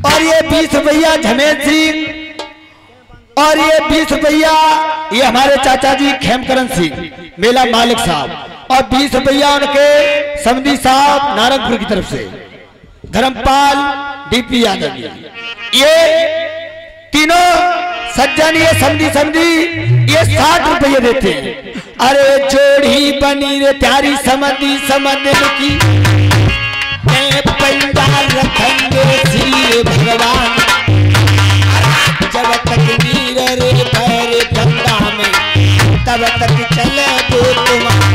और ये 20 रुपया झमेल सिंह, और ये 20 रुपया ये हमारे चाचा जी खेमकरण सिंह मेला मालिक साहब, और 20 रुपया उनके समधी साहब नारंगपुर की तरफ से धर्मपाल डीपी यादव जी। ये तीनों सज्जन ये समधी ये 60 रुपये देते हैं। अरे जोड़ी बनी रे प्यारी समधी समझ की पंडाल रखेंगे श्री भगवान, जब तक नीर रे पैर गंगा में तब तक चले दो तुम्हारा।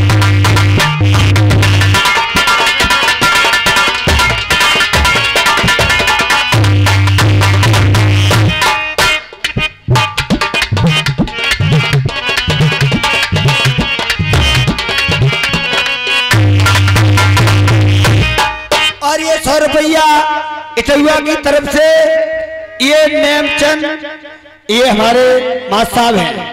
और ये 100 रुपया इटुआ की तरफ से ये नेमचंद ये हमारे माँ साहब हैं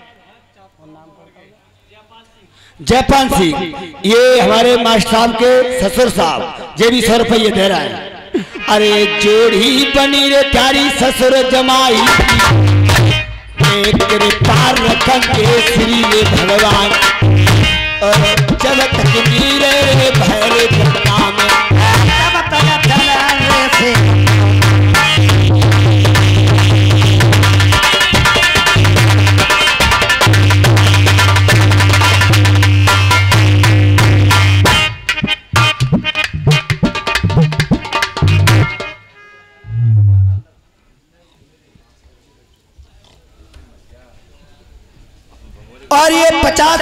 जयपाल सिंह, ये हमारे मास्टर साहब के ससुर साहब, ये भी 100 रुपये दे रहा है। अरे जोड़ी बनी रे प्यारी ससुर जमाई, एक पार रखेंगे श्री भगवान, और जब तक नीरे भैरे गंगा में तब तक चले से। और ये 50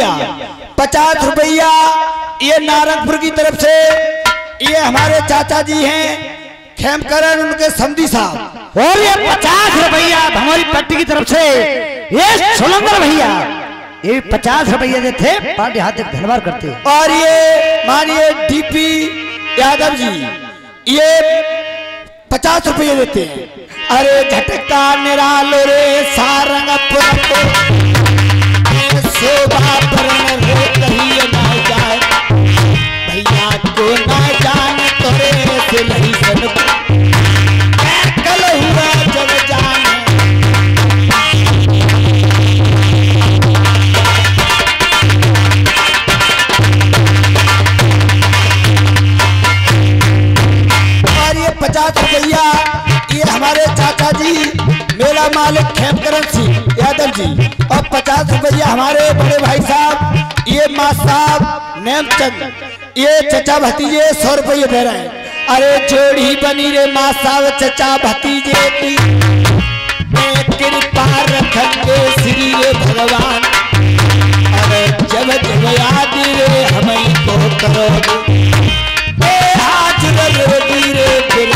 रुपया ये नारंगपुर की तरफ से ये हमारे चाचा जी हैं खेमकरण उनके समधी साहब, और ये 50 रुपया भमोरी पट्टी की तरफ से ये सोलंगर भैया ये 50 रुपये देते पार्टी हाथ तक धन्यवाद करते। और ये मानिए डीपी यादव जी ये 50 रुपये देते हैं। अरे झटका निरालो रे सारंगपुर शोभा पर रो कहीं ना जाए, भैया को ना जान तोरे से नहीं सन कल हुआ जब जाने। और ये 50 रुपया ये हमारे चाचा जी मेला मालिक खेमकरण सिंह यादव जी, और 50 रुपया हमारे बड़े भाई साहब ये माँ साहब नेमचंद ये चचा भतीजे 100 रुपये दे रहे हैं। अरे जोड़ी बनी रे माँ साहब चचा भतीजे की कृपा रखेंगे श्री भगवान, अरे जब जब याद रे हमें को करोगे हाजिर रे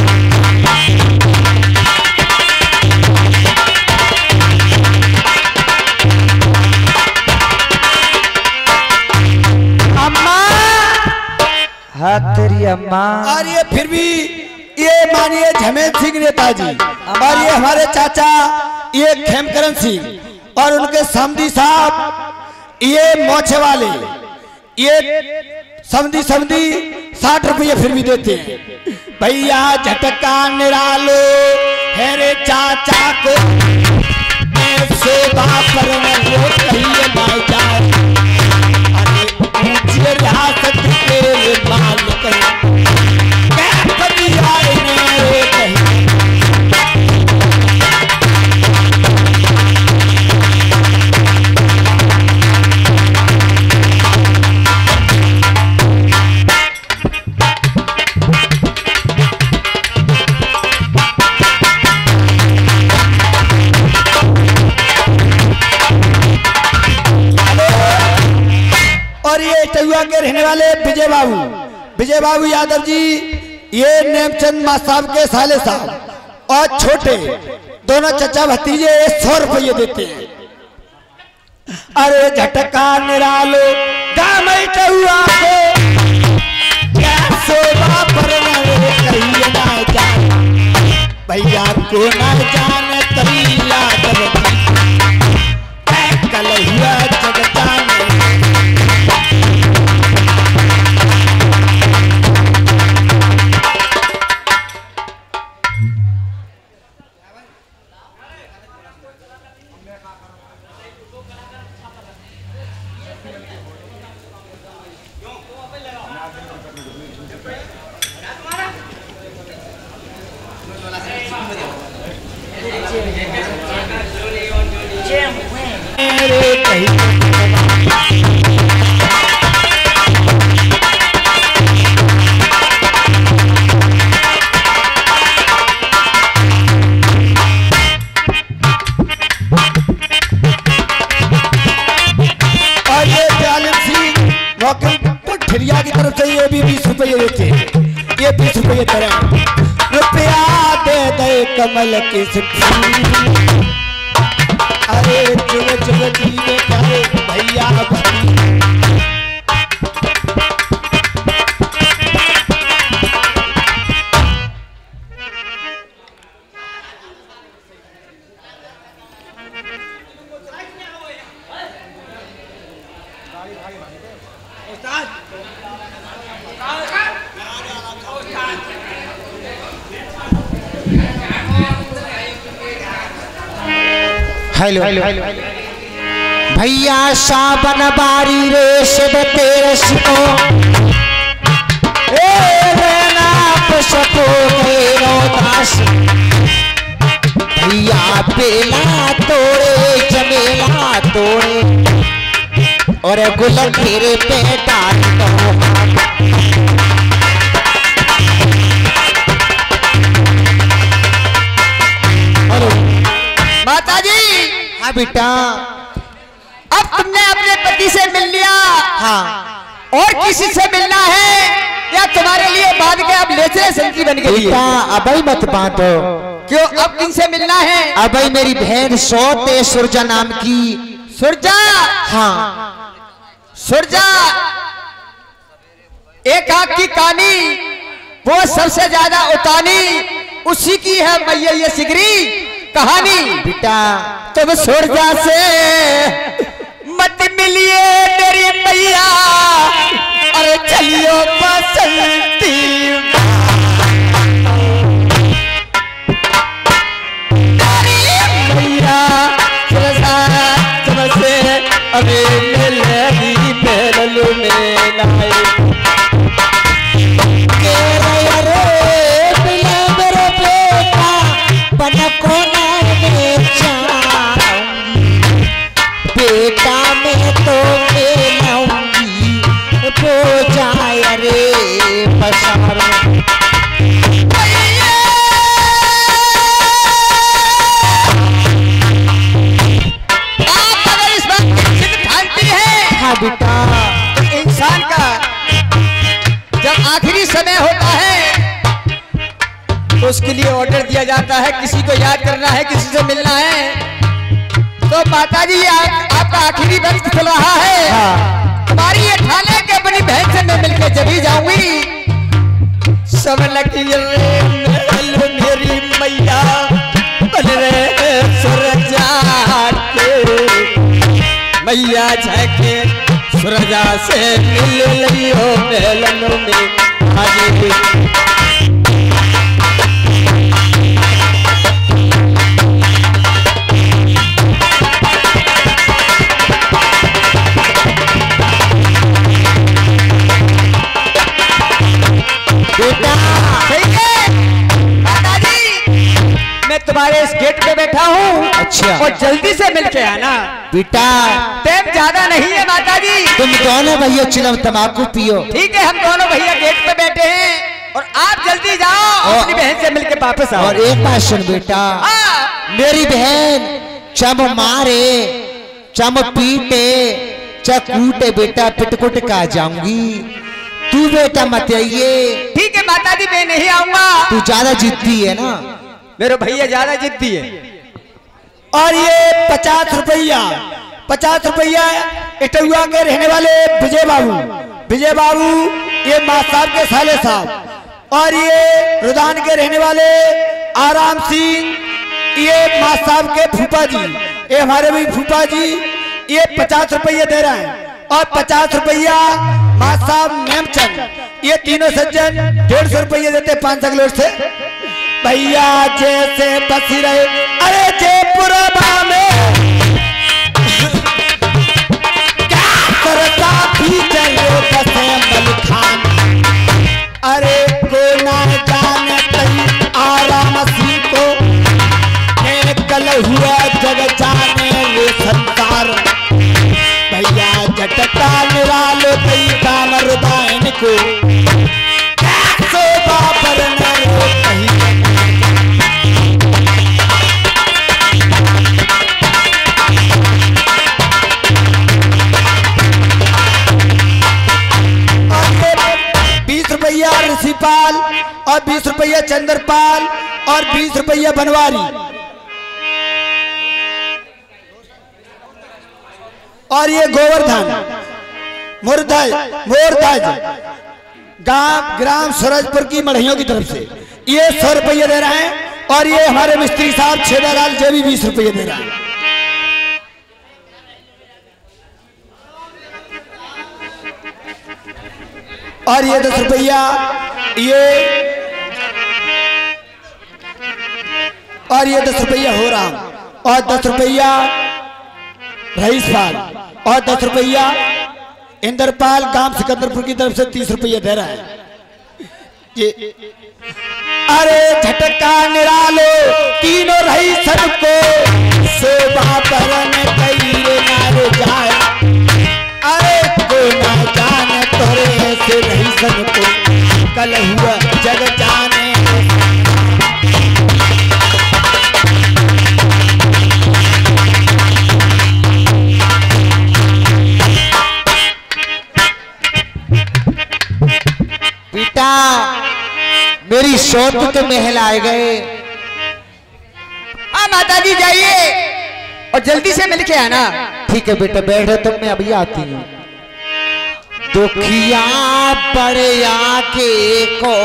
तेरी अम्मा। और ये फिर भी ये मानिए झमेल सिंह नेताजी, और ये हमारे चाचा ये खेमकरण सिंह और उनके समधी साहब ये मोछे वाले ये समधी 60 रुपये फिर भी देते हैं। भैया झटका निरालो है रे चाचा को सेवा पर वो कहीं ना जाए, अरे रियासत के मालिक आए कहीं। और ये टुआ के रहने वाले विजय बाबू यादव जी ये नेमचंद माँ साहब के साले साहब और छोटे दोनों चचा भतीजे 100 रुपये देते हैं। अरे झटका निरालो दामई टुआ को क्या शोभा पर कहीं ना जाए, भैया को ना जाने तभी यादव कल हुआ जगता ठिरिया की तरफ से ये भी 20 रुपये देते हैं, ये 20 रुपये दे रहे हैं। रुपया दे दे कमल किस अरे चुग चुग जीवे करे भैया हेलो भैया सावन बारी रे शिव तेरस को दास भैया बेला तोड़े जमेला तोड़े और गुल घेरे पे डाल दो माता जी। हाँ बेटा, अब तुमने अपने पति से मिल लिया, हाँ, और किसी से मिलना है या तुम्हारे लिए बांध के अब लेचरे संतरी बन गई? बेटा अबई मत बांधो। क्यों, अब किनसे मिलना है? अबई मेरी बहन सोते सुरजा नाम की। सुरजा? हाँ, सुरजा एक आंख की कानी, वो सबसे ज्यादा उतानी, उसी की है मैया ये सिगरी कहानी। बेटा तुम सुरजा से मत मिलिए मेरी मैया, अरे चलियो बसंती मैया सुरजा सबसे अबे मिलेगी पहलू में लाए बेटा मैं तो मिलाऊंगी वो जाए रे बसार। आप अगर इस बात की जिद ठानती है, हाँ बेटा, तो इंसान का जब आखिरी समय होता है तो उसके लिए ऑर्डर दिया जाता है, किसी को याद करना है, किसी से मिलना है। तो माता जी आपका आखिरी वक्त चल रहा है, हमारी ये ठाने के अपनी बहन से मैं मिलकर जब ही जाऊंगी। सब लगी मेरी मैया बन रहे सुरजा के, मैया झके सुरजा से मिल लियो मेलनों में आज। मैं तुम्हारे इस गेट पे बैठा हूँ, अच्छा, और जल्दी से मिलके आना। बेटा टाइम ज्यादा नहीं है माता जी। तुम दोनों भैया चिलम तम्बाकू पियो। ठीक है, हम दोनों भैया गेट पे बैठे हैं और आप जल्दी जाओ अपनी बहन से मिलके वापस आओ। और एक बात सुन बेटा, मेरी बहन चम मारे चम पीटे चकूटे बेटा पिटकुट का जाऊंगी, तू बेटा मत आइए। ठीक है माता जी, मैं नहीं आऊंगा। तू ज्यादा जिद्दी है ना, मेरे भैया ज्यादा जिद्दी है। और ये 50 रुपया इटुआ के रहने वाले विजय बाबू ये माँ साहब के साले साहब, और ये रुदान के रहने वाले आराम सिंह, ये माँ साहब के फूफा जी, ये हमारे भी फूफा जी, ये 50 रुपये दे रहे हैं। और 50 रुपया माँ साहब नेमचंद, ये तीनों सज्जन 150 रुपये देते 5 अगलोर से। भैया जैसे बसी रहे अरे जयपुर में क्या करता भी चले बसे मलिखान, अरे को ना जाने कहीं आराम सिंह को चंद्रपाल और 20 रुपया बनवारी। और ये गोवर्धन मोरध्वज ग्राम सूरजपुर की मढ़ियों की तरफ से ये 100 रुपये दे रहे हैं। और ये हमारे मिस्त्री साहब छेदालाल जे भी 20 रुपये दे रहे हैं। और ये 10 रुपया और ये 10 रुपया हो रहा। और 10 रुपया रईसपाल और 10 रुपया इंद्रपाल गांव सिकंदरपुर की तरफ से 30 रुपया दे रहा है। ये अरे झटका निरालो तीनों रही सबको शोभा परन कई नारे जाए। अरे को ना जाने तोरे से रही सबको कल हुआ जग जाने। बेटा मेरी शौक तो महल आए गए। हाँ माता जी जाइए और जल्दी से मिल के आना। ठीक है बेटा बैठो तुम, मैं अभी आती हूँ। दुखिया पड़िया के को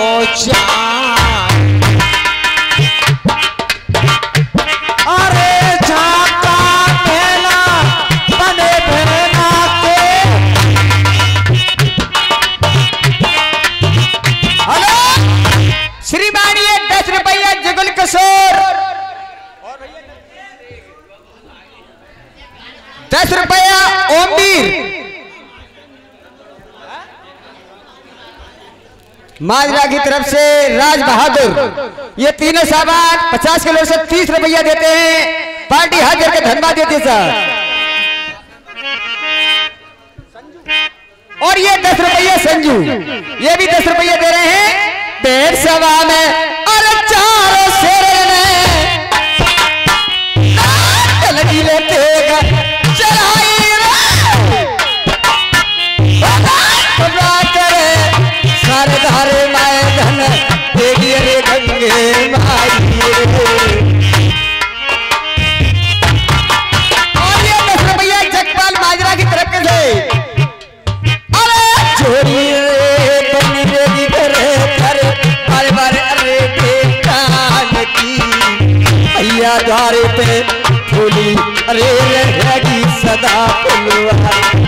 अरे झाका पहला बने बहना के। हेलो श्रीमानी 10 रुपया जुगल किशोर, 10 रुपया ओमवीर माजरा की तरफ से राज बहादुर। ये तीनों सामान 50 किलो से 30 रुपया देते हैं। पार्टी हाथ करके धन्यवाद देती है सर। और ये 10 रुपया संजू, ये भी 10 रुपया दे रहे हैं। 1.5 सवा में और 4 शेर लगी लेते चढ़ाई सारे धारे माए धन देखिए रे गंगे मारिए। और ये 10 रुपया जगपाल माजरा की तरफ से। अरे चोरी रे बनी रे करे करे बारे बारे अरे बेचान की भैया द्वारे पे फूली अरे रहेगी सदा फुलवारी।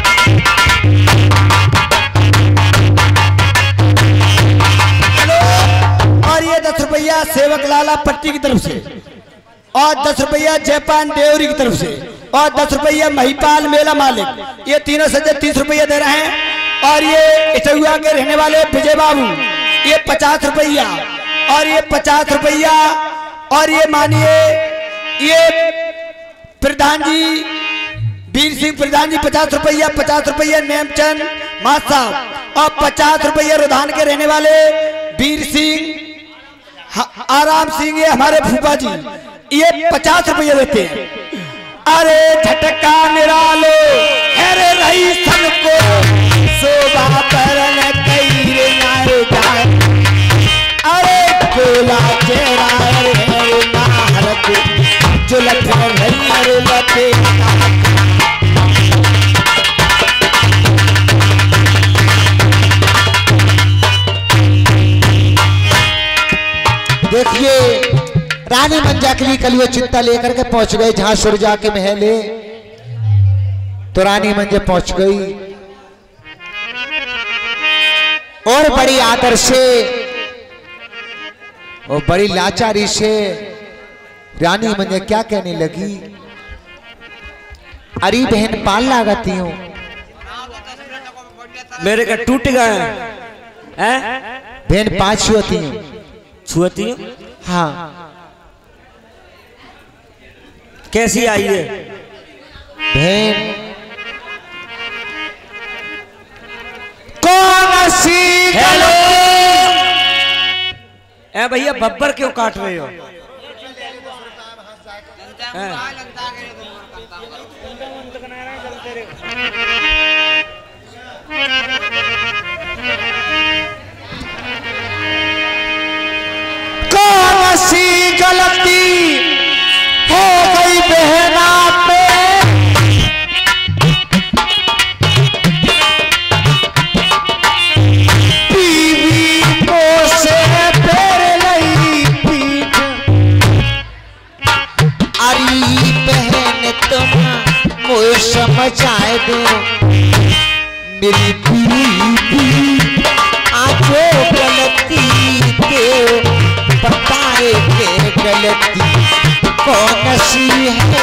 और ये 10 रुपया सेवक लाला पट्टी की तरफ से। और 10 रुपया जयपान देवरी की तरफ से। और 10 रुपया महिपाल मेला मालिक। ये तीनों सज्जन 30 रुपया दे रहे हैं। और ये इटौआ के रहने वाले विजय बाबू ये 50 रुपया। और ये 50 रुपया। और ये मानिए ये प्रधान जी वीर सिंह प्रधान जी 50 रुपया। 50 रुपया नेमचंद मास साहब। और 50 रुपया रुधान के रहने वाले वीर सिंह आराम सिंह ये हमारे फूफा जी ये 50 रुपये देते हैं। अरे झटका निरालो अरे रही सन को शोभा परन कई रे नारे जाए। अरे गोला चेहरा रे नारक जुलक रही अरे लते। देखिए रानी मंजा के लिए कलियो चिंता लेकर के पहुंच गए जहां सुरजा के महल है। तो रानी मंजा पहुंच गई और बड़ी आदर से और बड़ी लाचारी से रानी मंजा क्या कहने लगी। अरे बहन पाल लगाती हूँ मेरे का टूट गए हैं। बहन 5 छुअती हूँ। छुअती हूँ? हाँ। कैसी आई है बहन? कौन सी? हेलो ए भैया बब्बर क्यों काट रहे हो? सी गलती हो गई बहना पे, बीवी को से फेर लई पीठ। अरे बहन तुम मुझे समझाए दो, मेरी बीवी आजो गलती के बताए के गलती कौन सी है।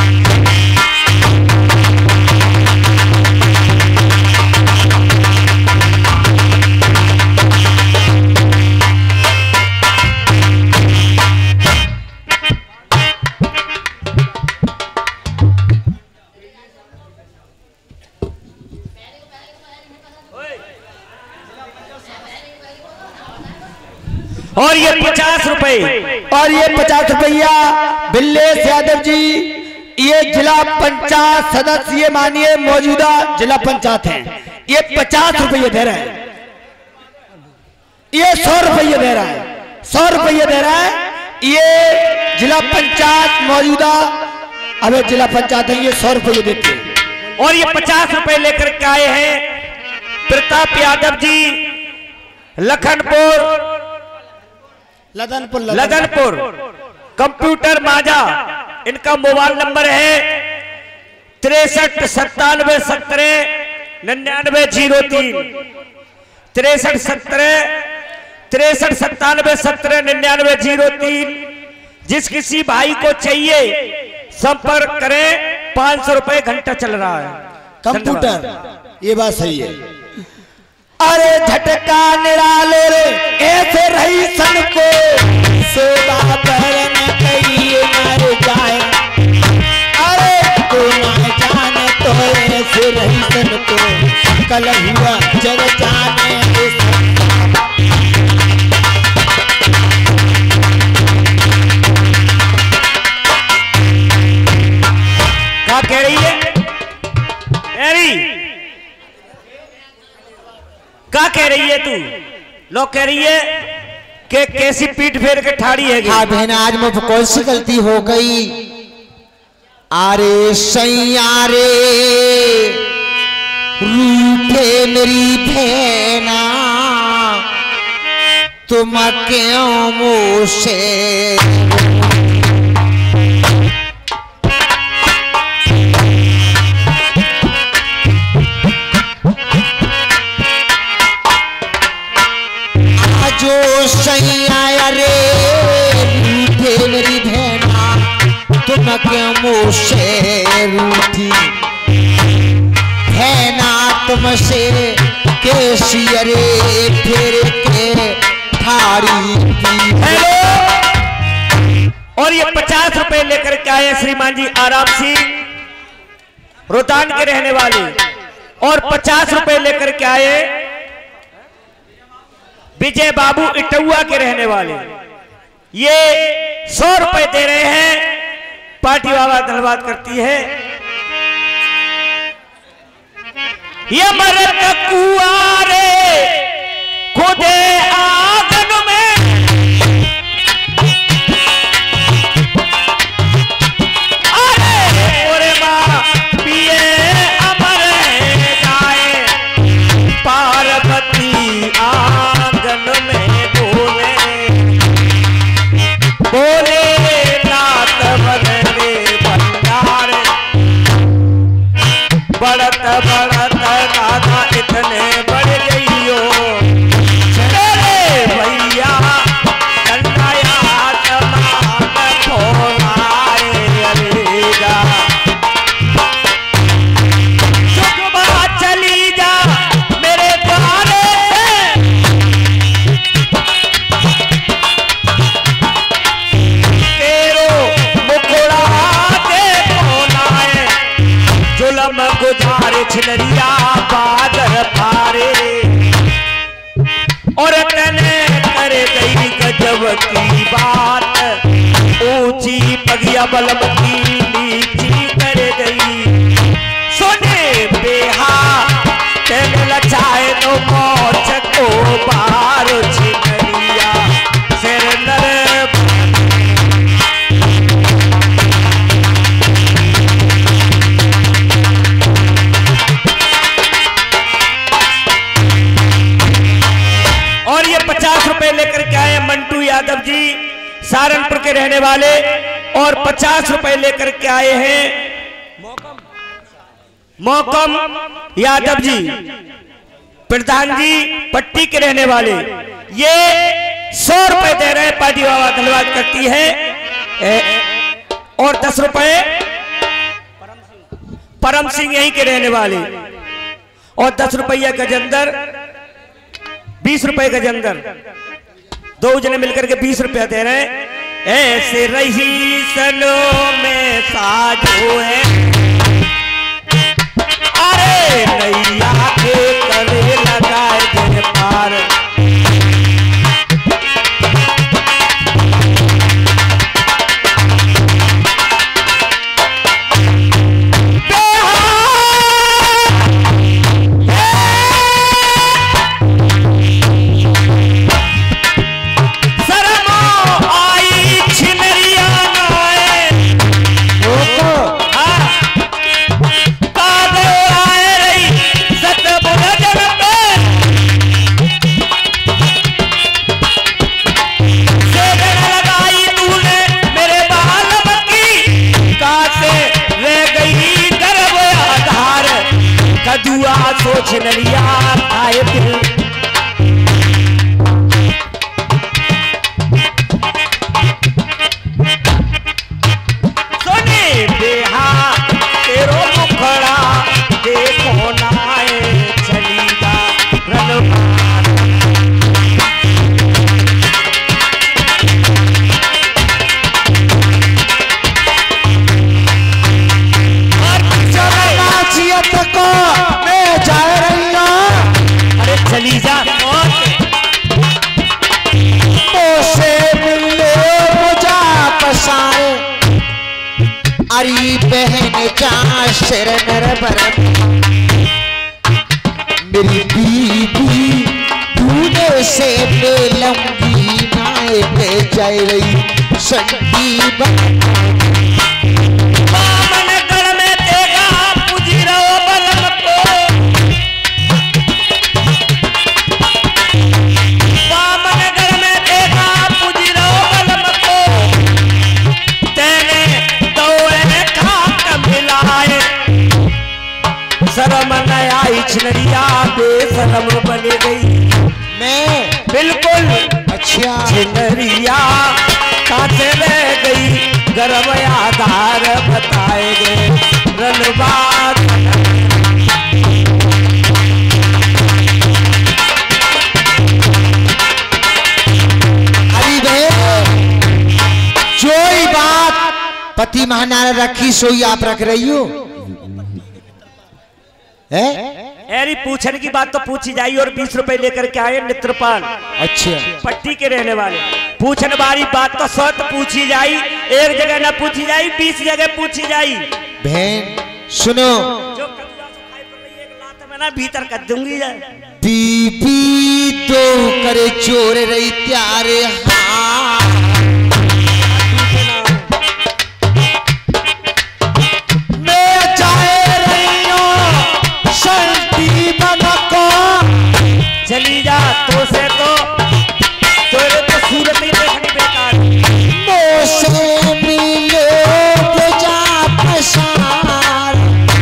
और ये 50 रुपए, और ये 50 रुपया बिल्लेश यादव जी, ये जिला पंचायत सदस्य, ये मानिए मौजूदा जिला पंचायत हैं, ये 50 रुपये दे रहे हैं, ये 100 रुपये दे रहा है, 100 रुपये दे रहा है। ये जिला पंचायत मौजूदा, अब जिला पंचायत है, ये 100 रुपये देते हैं। और ये 50 रुपए लेकर के आए हैं प्रताप यादव जी, लखनपुर लदनपुर कंप्यूटर माजा। इनका मोबाइल नंबर है 63 97 17 99 03, 63 97 17 99 03। जिस किसी भाई को चाहिए संपर्क करें। 500 रुपए घंटा चल रहा है कंप्यूटर, ये बात सही है। अरे झटका निरालो रे ऐसे रही सन को, सेवा करन कई मर जाए। अरे तू न जाने तो ऐसे रही सन को, कल हुआ जग जाने क्या कह रही है क्या कह रही है तू? लोग कह रही है कि कैसी पीठ फेर के ठाड़ी है। हाँ बहन, आज मुझे कौन सी गलती हो गई। अरे सैया रे रूठे मेरी बहना, तुम क्यों मुझसे जो सैया रे रूठे मेरी बहना, तुम क्यों मुझसे रूठी। बहना तुमसे कैसी अरे फिर के ठाड़ी। हेलो, और ये 50 रुपए लेकर के आए श्रीमान जी आराम सिंह, रोहतान के रहने वाले। और 50 रुपए लेकर के आए विजय बाबू इटौआ के रहने वाले। ये 100 रुपए दे रहे हैं। पार्टी वाला धन्यवाद करती है। ये मरद कुआरे खुदे आंगन में, अरे ओरे माँ पिए अमर जाए। पार्वती आंगन में बोले नाथ बदले भंडार, बढ़त बढ़त दादा इतने बढ़ गई हो भैया। चली जा मेरे द्वारे जुलम गुजारे छिलरिया बादर फारे। और तने कर गई गजब की बात, ऊंची पगिया बलम की नीची कर गई। सोने बेहा तेन लचाए तो मोच को बार छिलरिया सिर नर सहारनपुर के रहने वाले और 50 रुपए लेकर के आए हैं मौकम यादव जी, प्रधान जी पट्टी के रहने वाले। ये 100 रुपए दे रहे हैं, पार्टी बाबा धन्यवाद करती है। और 10 रुपए परम सिंह यहीं के रहने वाले और 10 रुपया गजेंद्र, 20 रुपए गजेंद्र, 2 जने मिलकर के 20 रुपया दे रहे हैं। ऐसे रही सनो में साजो है, अरे नैया के करे लगाए दिन पार। सोच नरिया आए दिल, सोने बेहा तेरो मुखड़ा देखो नाए चलीगा रनवार। चली जा से मिले मुझा पसाए, अरी बहन जा सिर नर पर मेरी बीबी दूध से मिलूंगी नायक जाए रही संगीत। शर्म न आई छिनरिया बेशरम बन गई मैं बिल्कुल। अच्छा छिनरिया काटे रह गई, गर्भ आधार बताए गए रनबाद। अरे बहन जो ही बात पति महानारा रखी सोई आप रख रही हो एरी पूछने की बात तो पूछी जाई। और 20 रुपए लेकर के आए नेत्रपाल, अच्छा पट्टी के रहने वाले। पूछने वाली बात तो 100 पूछी जाई, एक जगह ना पूछी जाई, 20 जगह पूछी जाई। बहन सुनो, जो कदुआ से खाई पर रही एक लात में ना भीतर कर दूंगी। बीबी तो करे चोर रही त्यारे हाँ चली जा तो से तो तेरे तो सूरत ही देखनी बेकार। मोसे मिले जा पसार,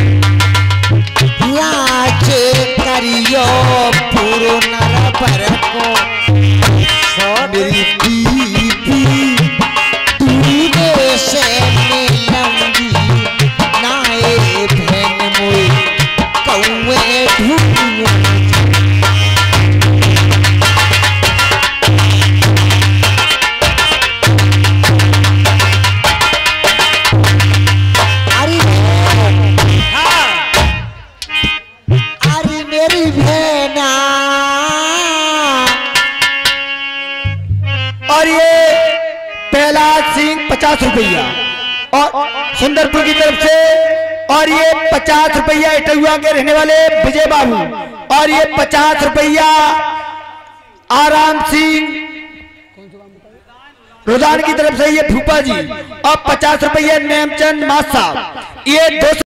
लाजे करियो पूरो नर पर को मेरी बीबी तूने से मिलूंगी नाए बहन मोई कौए ढूंढूंगी। और ये प्रहलाद सिंह 50 रुपया और सुंदरपुर की तरफ से। और ये 50 रुपया इटुआ के रहने वाले विजय बाबू। और ये 50 रुपया आराम सिंह रुदान की तरफ से ये फूफा जी। और 50 रुपया नेमचंद मासा। ये 200